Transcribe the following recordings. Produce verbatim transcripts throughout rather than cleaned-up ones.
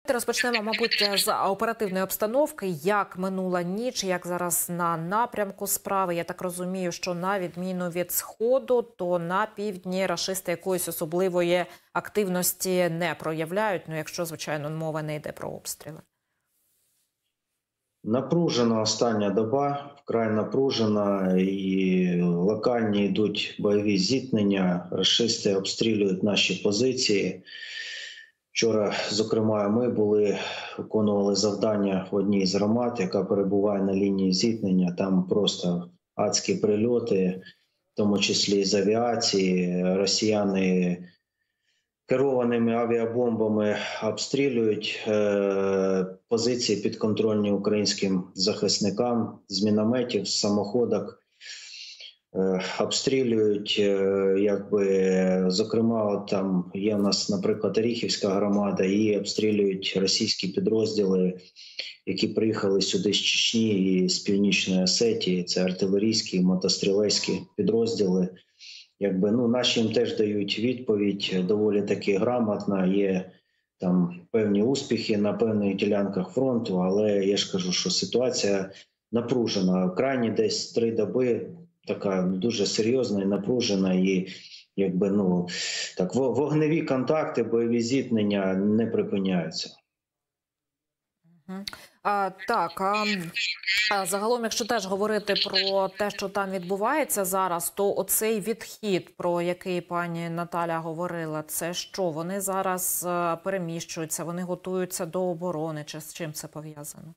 Розпочнемо, мабуть, з оперативної обстановки. Як минула ніч, як зараз на напрямку справи? Я так розумію, що на відміну від Сходу, то на півдні рашисти якоїсь особливої активності не проявляють, ну якщо, звичайно, мова не йде про обстріли. Напружена остання доба, вкрай напружена, і локальні йдуть бойові зіткнення, рашисти обстрілюють наші позиції. Вчора, зокрема, ми були, виконували завдання в одній з громад, яка перебуває на лінії зіткнення. Там просто адські прильоти, в тому числі з авіації. Росіяни керованими авіабомбами обстрілюють е, позиції підконтрольні українським захисникам з мінометів, з самоходок. Е, обстрілюють, е, якби, зокрема, от там є у нас, наприклад, Оріхівська громада, її обстрілюють російські підрозділи, які приїхали сюди з Чечні і з Північної Осетії. Це артилерійські, мотострілецькі підрозділи. Якби, ну, наші їм теж дають відповідь доволі таки грамотна, є там певні успіхи на певних ділянках фронту, але я ж кажу, що ситуація напружена. Крайні десь три доби така дуже серйозна і напружена, і якби, ну, так, вогневі контакти, бойові зіткнення не припиняються. А, так, а, а загалом, якщо теж говорити про те, що там відбувається зараз, то оцей відхід, про який пані Наталя говорила, це що? Вони зараз переміщуються, вони готуються до оборони, чи з чим це пов'язано?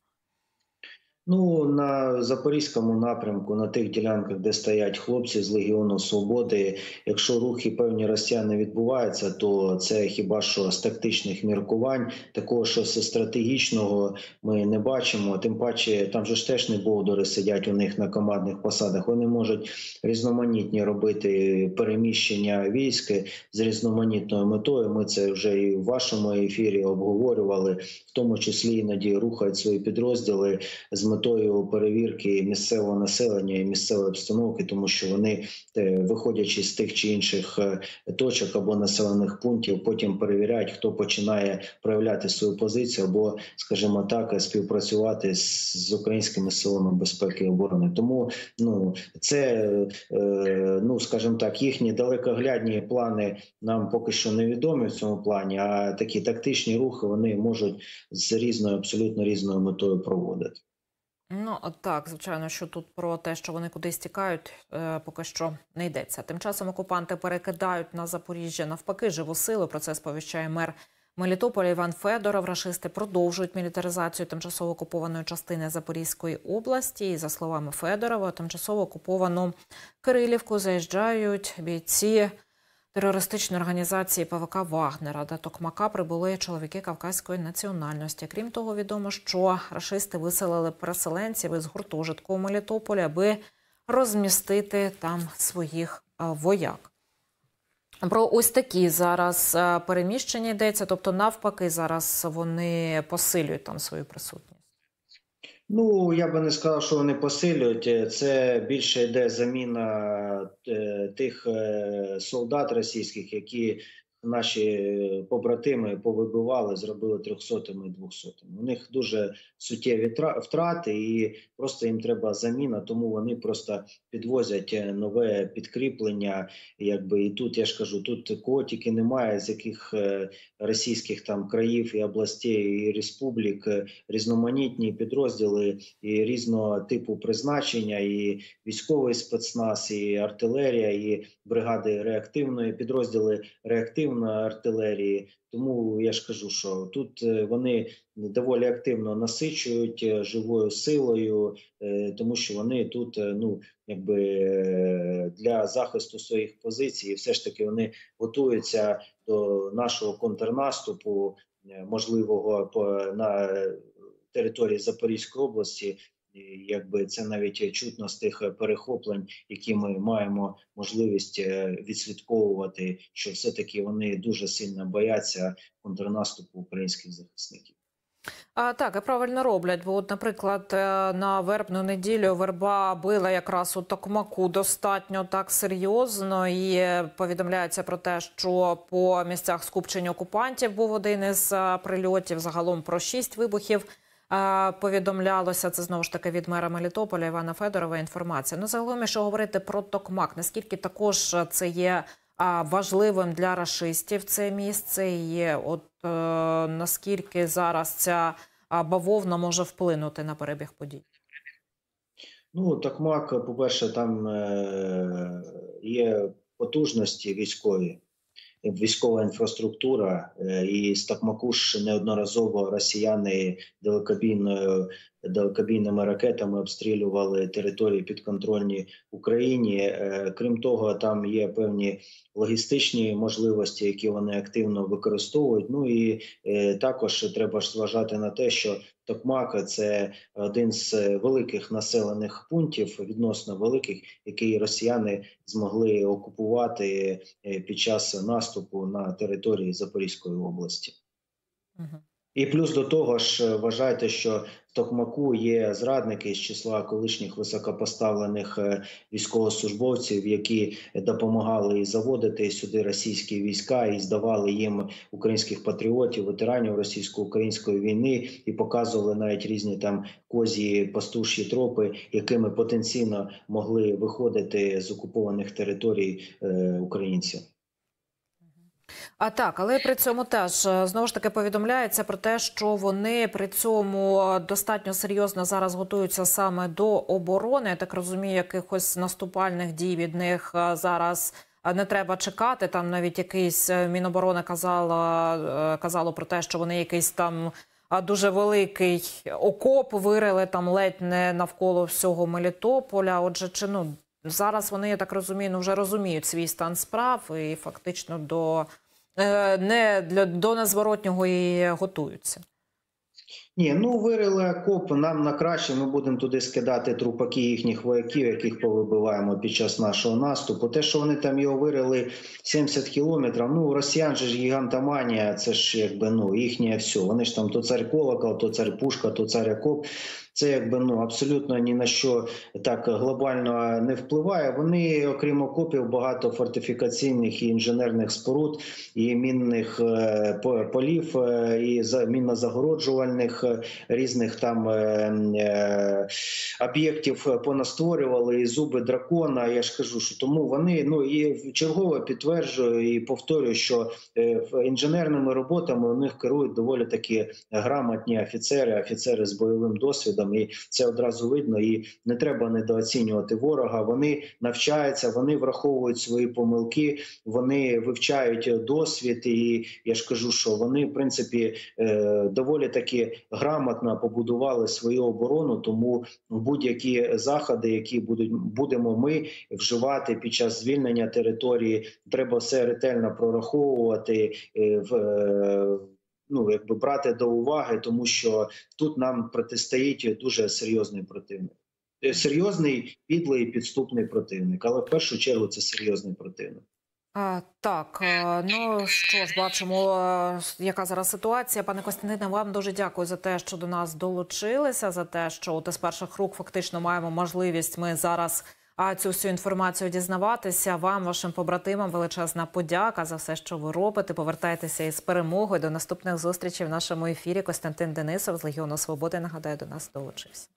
Ну, на Запорізькому напрямку, на тих ділянках, де стоять хлопці з Легіону Свободи, якщо рухи певні росіяни відбуваються, то це хіба що з тактичних міркувань, такого щось стратегічного ми не бачимо. Тим паче, там же ж теж не бовдури сидять у них на командних посадах. Вони можуть різноманітні робити переміщення військ з різноманітною метою. Ми це вже і в вашому ефірі обговорювали, в тому числі іноді рухають свої підрозділи з метою перевірки місцевого населення і місцевої обстановки, тому що вони, виходячи з тих чи інших точок або населених пунктів, потім перевіряють, хто починає проявляти свою позицію або, скажімо так, співпрацювати з, з українськими силами безпеки і оборони. Тому, ну, це, ну, скажімо так, їхні далекоглядні плани нам поки що невідомі в цьому плані, а такі тактичні рухи вони можуть з різною, абсолютно різною метою проводити. Ну, так, звичайно, що тут про те, що вони кудись тікають, поки що не йдеться. Тим часом окупанти перекидають на Запоріжжя навпаки живу силу. Про це сповіщає мер Мелітополя Іван Федоров. Рашисти продовжують мілітаризацію тимчасово окупованої частини Запорізької області. І, за словами Федорова, тимчасово окуповану Кирилівку заїжджають бійці терористичної організації ПВК «Вагнера». До Токмака прибули чоловіки кавказької національності. Крім того, відомо, що рашисти виселили переселенців із гуртожитку у Мелітополі, аби розмістити там своїх вояк. Про ось такі зараз переміщення йдеться, тобто навпаки зараз вони посилюють там свою присутність. Ну, я би не сказав, що вони посилюють. Це більше йде заміна тих солдат російських, які наші побратими повибивали, зробили трьохсотими і двохсотими. У них дуже суттєві втрати і просто їм треба заміна, тому вони просто підвозять нове підкріплення. Якби, і тут, я ж кажу, тут кого тільки немає, з яких російських там країв і областей, і республік, різноманітні підрозділи і різного типу призначення, і військовий спецназ, і артилерія, і бригади реактивної, підрозділи реактивної артилерії. Тому я ж кажу, що тут вони доволі активно насичують живою силою, тому що вони тут, ну, якби для захисту своїх позицій, все ж таки вони готуються до нашого контрнаступу, можливого на території Запорізької області. Якби це навіть чутно з тих перехоплень, які ми маємо можливість відслідковувати, що все-таки вони дуже сильно бояться контрнаступу українських захисників. А, так, і правильно роблять, бо, от, наприклад, е, на вербну неділю верба била якраз у Токмаку достатньо так серйозно, і е, повідомляється про те, що по місцях скупчення окупантів був один із е, прильотів, загалом про шість вибухів е, повідомлялося. Це, знову ж таки, від мера Мелітополя Івана Федорова інформація. Ну, загалом, якщо говорити про Токмак, наскільки також це є а, важливим для рашистів це місце, і от е, наскільки зараз ця а, бавовна може вплинути на перебіг подій? Ну, Токмак, по-перше, там е, є потужності військові, військова інфраструктура, е, і з Токмаку ж неодноразово росіяни далекобійною далекобійними ракетами обстрілювали території підконтрольні Україні. Е, крім того, там є певні логістичні можливості, які вони активно використовують. Ну і е, також треба ж зважати на те, що Токмак – це один з великих населених пунктів, відносно великих, який росіяни змогли окупувати під час наступу на території Запорізької області. Угу. І плюс до того ж, вважайте, що в Токмаку є зрадники з числа колишніх високопоставлених військовослужбовців, які допомагали і заводити сюди російські війська, і здавали їм українських патріотів, ветеранів російсько-української війни, і показували навіть різні там козі пастуші тропи, якими потенційно могли виходити з окупованих територій е, українців. А так, але при цьому теж, знову ж таки, повідомляється про те, що вони при цьому достатньо серйозно зараз готуються саме до оборони. Я так розумію, якихось наступальних дій від них зараз не треба чекати. Там навіть якийсь Міноборони казало, казало про те, що вони якийсь там дуже великий окоп вирили там ледь не навколо всього Мелітополя. Отже, чи ну зараз вони, я так розумію, ну вже розуміють свій стан справ і фактично до не для до незворотнього і готуються. Ні, ну вирили окоп, нам на краще, ми будемо туди скидати трупаки їхніх вояків, яких повибиваємо під час нашого наступу. Те, що вони там його вирили сімдесят кілометрів, ну росіян же ж гігантоманія, це ж якби ну їхнє все. Вони ж там то цар колокол, то цар пушка, то цар окоп. Це якби ну абсолютно ні на що так глобально не впливає. Вони, окрім окопів, багато фортифікаційних і інженерних споруд, і мінних е, полів, е, і за, мінно-загороджувальних е, різних там е, е, об'єктів понастворювали, і зуби дракона. Я ж кажу, що тому вони, ну і чергово підтверджую і повторюю, що е, інженерними роботами у них керують доволі такі грамотні офіцери, офіцери з бойовим досвідом. І це одразу видно, і не треба недооцінювати ворога. Вони навчаються, вони враховують свої помилки, вони вивчають досвід. І я ж кажу, що вони, в принципі, доволі таки грамотно побудували свою оборону, тому будь-які заходи, які будуть, будемо ми вживати під час звільнення території, треба все ретельно прораховувати, в ну, якби брати до уваги, тому що тут нам протистоїть дуже серйозний противник. Серйозний, підлий, підступний противник, але в першу чергу це серйозний противник. А, так, ну що ж, бачимо, яка зараз ситуація. Пане Костянтине, вам дуже дякую за те, що до нас долучилися, за те, що от із перших рук фактично маємо можливість ми зараз а цю всю інформацію дізнаватися. Вам, вашим побратимам, величезна подяка за все, що ви робите. Повертайтеся із перемогою. До наступних зустрічей в нашому ефірі. Костянтин Денисов з Легіону Свободи, нагадаю, до нас долучився.